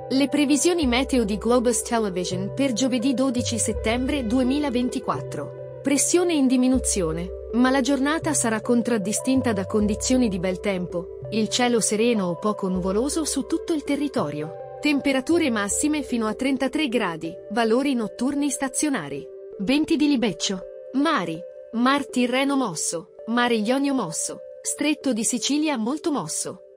Le previsioni meteo di Globus Television per giovedì 12 settembre 2024. Pressione in diminuzione, ma la giornata sarà contraddistinta da condizioni di bel tempo, il cielo sereno o poco nuvoloso su tutto il territorio. Temperature massime fino a 33 gradi, valori notturni stazionari. Venti di libeccio. Mari. Mar Tirreno mosso, Mare Ionio mosso, Stretto di Sicilia molto mosso.